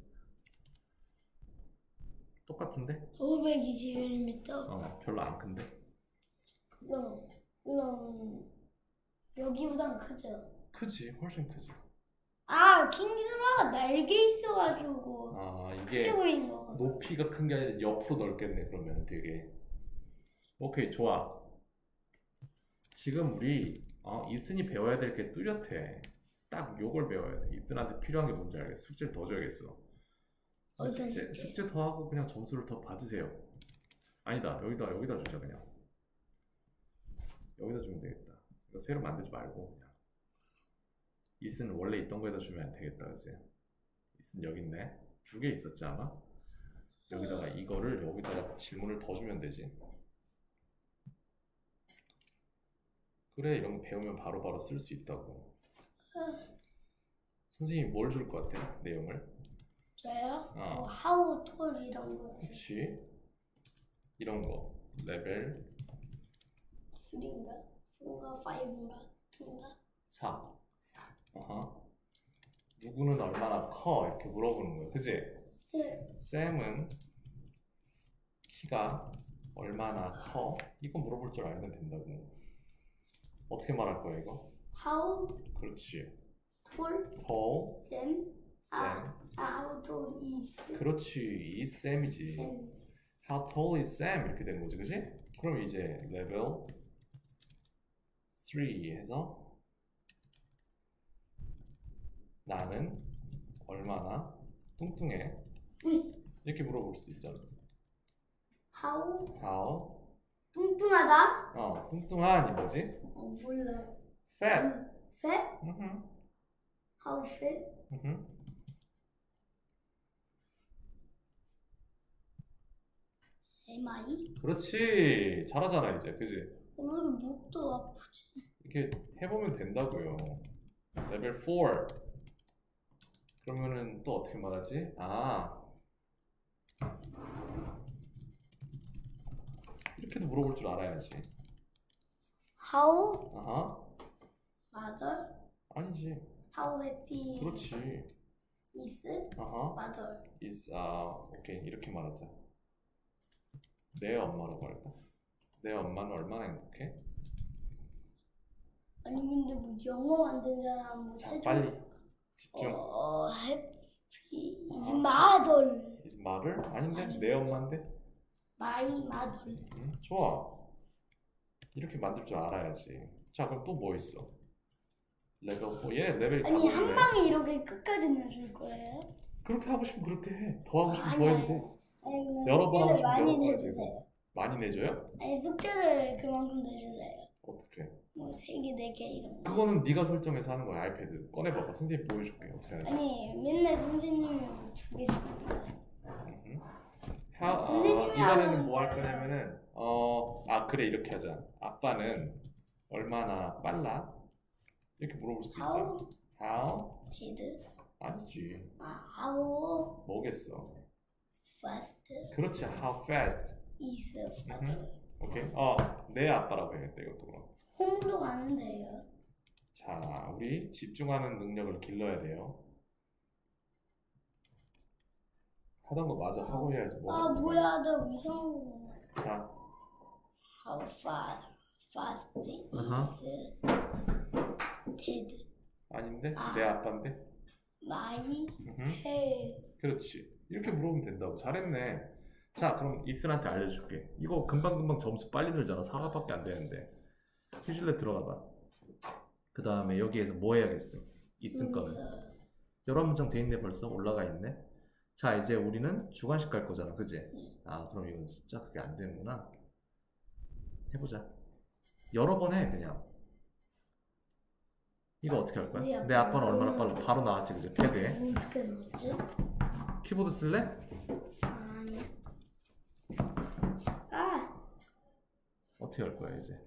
똑같은데? 오백이십일 미터. 어, 별로 안 큰데? 그럼, 그럼 여기보단 크죠? 크지, 훨씬 크지. 아, 킹기도라가 날개 있어가지고 아, 크게 이게 보이는 거. 높이가 큰 게 아니라 옆으로 넓겠네, 그러면 되게. 오케이, 좋아. 지금 우리 어, 이슨이 배워야 될 게 뚜렷해. 딱 요걸 배워야 돼. 이슨한테 필요한 게 뭔지 알겠어. 숙제를 더 줘야겠어. 어떤 숙제, 숙제? 숙제 더 하고 그냥 점수를 더 받으세요. 아니다, 여기다 여기다 주자 그냥. 여기다 주면 되겠다. 이거 새로 만들지 말고 그냥. 이슨 원래 있던 거에다 주면 안 되겠다, 그치? 이슨 여기 있네. 두 개 있었지 아마? 여기다가 이거를 여기다가 질문을 더 주면 되지. 그래, 이런 거 배우면 바로바로 쓸 수 있다고. 선생님이 뭘 줄 것 같아? 내용을? 저요? 어. 뭐 how tall 이런 거. 그렇지. 이런 거. 레벨 삼인가? 사인가? 오인가? 이인가? 사. 어허. 누구는 얼마나 커? 이렇게 물어보는 거야. 그지? 네. 쌤은 키가 얼마나 커? 이거 물어볼 줄 알면 된다고. 어떻게 말할 거야, 이거? How 그렇지. tall tall, Sam? 아, Sam. 아, how tall is 그렇지. 이 쌤이지. Sam? How tall is Sam? 이렇게 되는 거지, 그지? 그럼 이제 레벨 삼 해서 나는 얼마나 뚱뚱해? 응. 이렇게 물어볼 수 있잖아. How How? 뚱뚱하다? 어, 뚱뚱한 이 뭐지? 어, 몰라요. Fat. 음, fat? 음흠, How fat? 음흠. Am I? 그렇지. 잘하잖아 이제, 그지? 왜 이렇게 목도 아프지? 이렇게 해보면 된다고요. 레벨 사. 그러면은 또 어떻게 말하지? 아, 이렇게도 물어볼 줄 알아야지. How 아하. mother? 아니지. How happy 그렇지. is 아하. mother? is 아 오케이, 이렇게 말하자. 내 엄마라고 할까? 내 엄마는 얼마나 행복해? 아니 근데 뭐 영어 만든 사람 뭐 자, 세종 빨리 집중. 어, happy is 아. mother. is mother? 아닌데? 아니. 내 엄마인데? My mother. 응? 좋아. 이렇게 만들 줄 알아야지. 자, 그럼 또 뭐 있어? 레벨 사. 얘 레벨이 다 아니 한 높네. 방에 이렇게 끝까지 내줄 거예요? 그렇게 하고 싶으면 그렇게 해. 더 하고 싶으면 아니, 더 해도 아니. 돼. 아니 그냥 여러 번 하고 숙제를 싶으면 많이 여러 번 내주세요. 많이 내줘요? 아니 숙제를 그만큼 내주세요. 어떻게? 뭐 세 개, 네 개 이런 거. 그거는 네가 설정해서 하는 거야. 아이패드 꺼내봐봐. 선생님 보여줄게. 어떻게 하는지. 아니 맨날 선생님이 뭐두 개씩 주는데. 음흠. 하, 어, 선생님이 이번에는 하는 뭐 할 거냐면은 어, 아 그래 이렇게 하자. 아빠는 얼마나 빨라? 이렇게 물어볼 수도 있잖아. How How? did. 아니지. 아, how 뭐겠어? fast 그렇지. How fast? is father. 음흠. 오케이. 어, 내 아빠라고 해야겠다 이것도 그럼. 홈도 가면 돼요. 자, 우리 집중하는 능력을 길러야 돼요. 하던 거 마저 하고 해야지. 뭐가 아, 어떡하냐. 뭐야, 나 이상한 거 보네. 자, How fast, fast is 어허. did 아닌데? 아. 내 아빠인데? my 음흠. head. 그렇지. 이렇게 물어보면 된다고. 잘했네. 자, 그럼 이슨한테 알려줄게. 이거 금방금방 점수 빨리 늘잖아. 사과밖에 안 되는데. 퀴즐렛 들어가봐. 그 다음에 여기에서 뭐 해야겠어? 이슨 거는. 여러 문장 돼 있네 벌써? 올라가 있네. 자, 이제 우리는 주관식 갈 거잖아. 그지? 아, 그럼 이건 진짜 그게 안 되는구나. 해보자. 여러 번 해, 그냥. 이거 어떻게 할 거야? 네, 내 아빠는 아빠는 얼마나 빨라? 바로 나왔지, 그지? 패드에. 이거 어떻게 넣었지? 키보드 쓸래? 아니. 아, 어떻게 할 거야, 이제?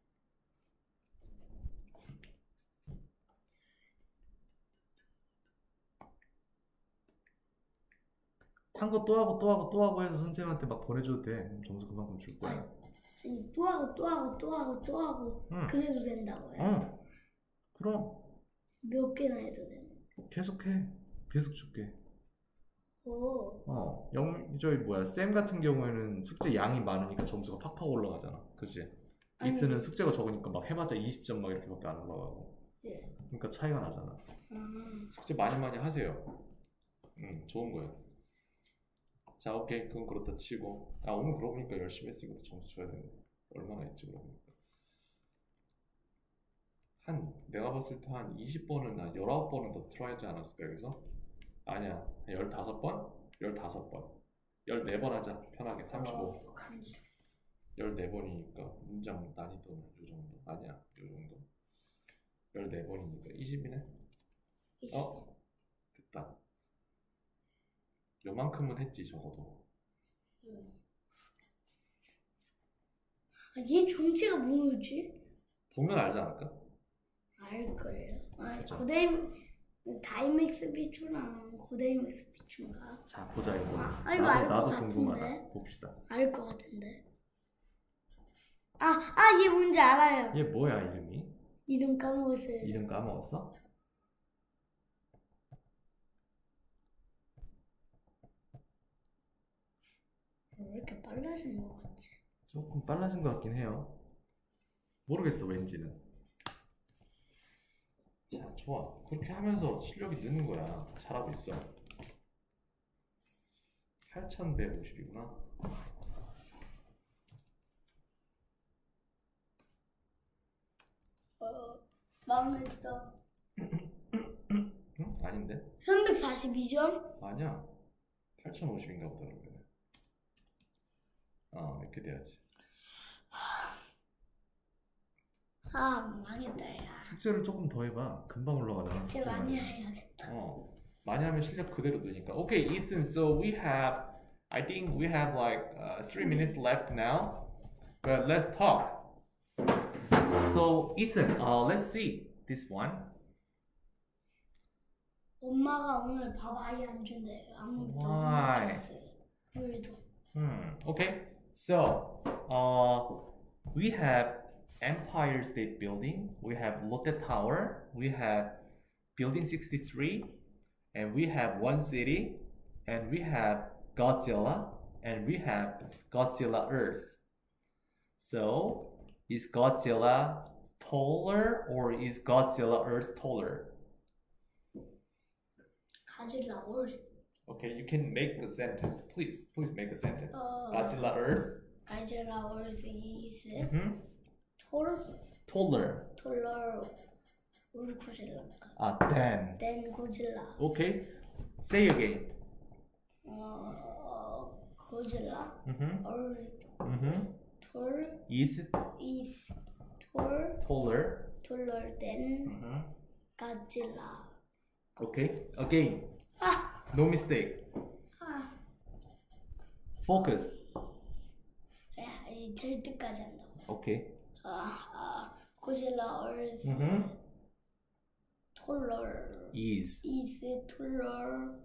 한 거 또 하고 또 하고 또 하고 해서 선생님한테 막 보내줘도 돼. 그럼 점수 그만큼 줄 거야. 아니, 또 하고 또 하고 또 하고 또 하고 응. 그래도 된다고요? 어. 그럼 몇 개나 해도 되는? 계속해. 계속 줄게. 오, 어. 영 저기 뭐야? 쌤 같은 경우에는 숙제 양이 많으니까 점수가 팍팍 올라가잖아. 그치? 아니. 이스는 숙제가 적으니까 막 해봤자 이십 점 막 이렇게밖에 안 올라가고. 예. 그러니까 차이가 나잖아. 아, 숙제 많이 많이 하세요. 응, 좋은 거야. 자, 오케이. 그건 그렇다 치고. 아, 오늘 그러고 보니까 열심히 했으니까 점수 줘야 되는데. 얼마나 했지, 그러고 보니까. 한, 내가 봤을 때 한 이십 번은, 한 십구 번은 더 트라이 하지 않았을까, 여기서? 아니야. 한 십오 번? 십오 번. 십사 번 하자. 편하게. 삼십오. 감지. 십사 번이니까. 문장 난이도는 요 정도. 아니야. 요 정도. 십사 번이니까 이십이네? 어? 됐다. 요만큼은 했지, 적어도. 아, 얘 정체가 뭐였지? 보면 알지 않을까? 알걸요. 아, 그쵸. 고대임 다이맥스 비추랑 고대이맥스 비추인가? 자, 보자, 이거. 아, 아, 이거 나도, 알것 나도 같은데. 궁금하다. 봅시다. 알 것 같은데. 아, 아, 얘 뭔지 알아요. 얘 뭐야, 이름이? 이름 까먹었어요. 이름 까먹었어? 왜 이렇게 빨라진 것 같지? 조금 빨라진 것 같긴 해요. 모르겠어, 왠지는. 자, 좋아. 그렇게 하면서 실력이 느는 거야. 잘하고 있어. 팔천백오십이구나. 어, 마음에 들어. 응? 아닌데? 삼백사십이 점? 아니야. 팔천오십인가 보다, 그러면. 어, 이렇게 돼야지. 아, 망했다, 야. 숙제를 조금 더 해봐. 금방 올라가잖아. 이제 숙제만 많이 해도. 해야겠다. 어, 많이 하면 실력 그대로 느니까. Okay, Ethan, so we have, I think we have like uh, three minutes left now, but let's talk. So, Ethan, uh, let's see this one. 엄마가 오늘 밥 아예 안 준대요. 아무것도 Why? 못 줬어요. 물도. Hmm. Okay. So, uh, we have Empire State Building. We have Lotte Tower. We have Building sixty-three, and we have One City, and we have Godzilla, and we have Godzilla Earth. So, is Godzilla taller or is Godzilla Earth taller? 가질라 올. Okay, you can make a sentence. Please, please make a sentence. 어, Godzilla Earth. 가질라 올 is Mm-hmm. 톨 Taller. 톨러 올 고질라인가? Ah, then. 된 고질라. Okay. Say again. 어, 고질라 Mm-hmm. 올 Mm-hmm. 톨 Is is 톨 taller. 톨러 된 Mm-hmm. 가질라. Okay. Again. 아, No mistake. 아, Focus. 야, 이될 때까지 한다고. Okay. 아, 아, 고질라 올 Mm-hmm. taller. Is. Is taller.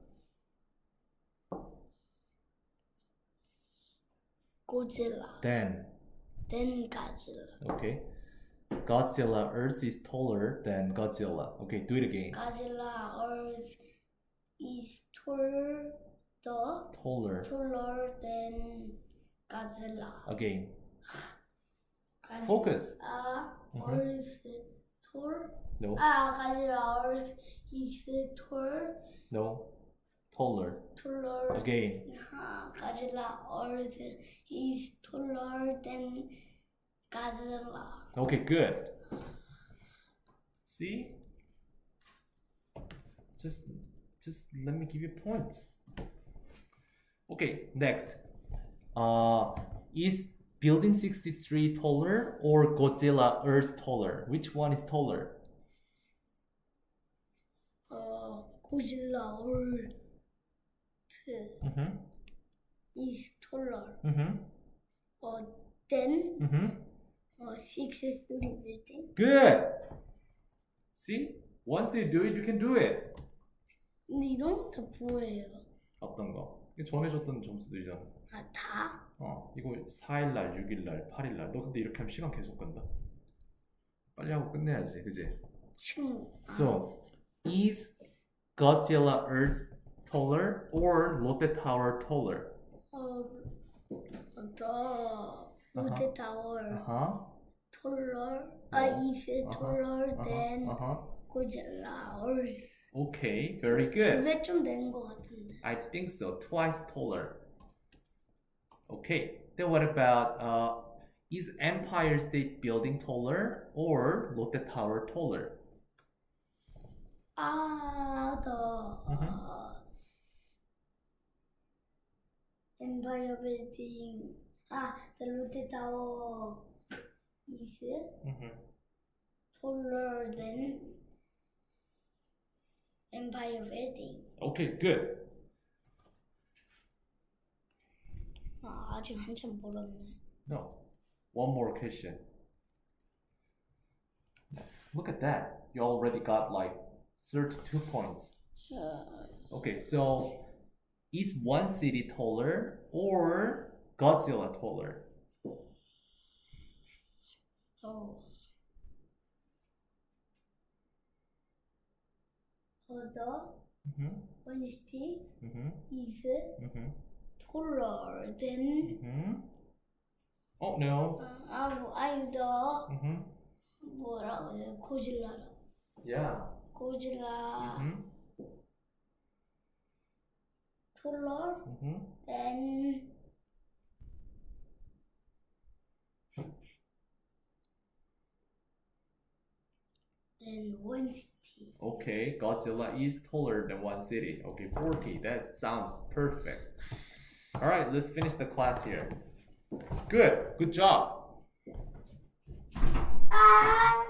Godzilla. Then. Then Godzilla. Okay. Godzilla Earth is taller than Godzilla. Okay, do it again. Godzilla Earth is taller. The Taller. taller than Godzilla. Again. Godzilla Focus. Uh, Earth tall. No. Ah, Godzilla Earth is tall. No. Taller. Taller. Again. Uh, Godzilla Earth is taller than Godzilla. Okay, good. See? Just just let me give you points. Okay, next. Uh is Building sixty-three taller or Godzilla Earth taller? Which one is taller? Uh, Godzilla Earth Mm-hmm. is taller. Mm-hmm. Uh, then Mm-hmm. uh, sixty-three building. Good. See? Once you do it, you can do it. 근데 이런 다 뭐예요? 어떤 거? 이거 전에 줬던 점수들이잖아. 아, 다? 어, 이거 사일날, 육일날, 팔일날. 너 근데 이렇게 하면 시간 계속 간다. 빨리 하고 끝내야지, 그지? 지금 아, So, is Godzilla Earth taller or Lotte Tower taller? 어, 더 롯데 타워 Uh-huh. taller. 아, is taller than Uh-huh. Godzilla Earth. Okay, very good. 두 배 좀 되는 것 같은데. I think so. Twice taller. Okay. Then what about uh, is Empire State Building taller or Lotte Tower taller? 아, 더 Mhm. 어, Empire Building. 아, the 롯데 타워 is Mm-hmm. taller than Empire Building. Okay, good. 아, 아직 한참 멀었네. No. One more question. Look at that. You already got like thirty-two points. 어, Okay, so is one city taller or Godzilla taller? 어. 더 Mm-hmm. one city Mm-hmm. is Mm-hmm. taller than Mm-hmm. Oh no. 아, 뭐, 아니 더 Mm-hmm. 뭐라고 해요? 고질라라. Yeah. 고질라 Mm-hmm. taller Mm-hmm. than than one city. Okay, Godzilla is taller than one city. Okay, forty. That sounds perfect. All right, let's finish the class here. Good. Good job. 아!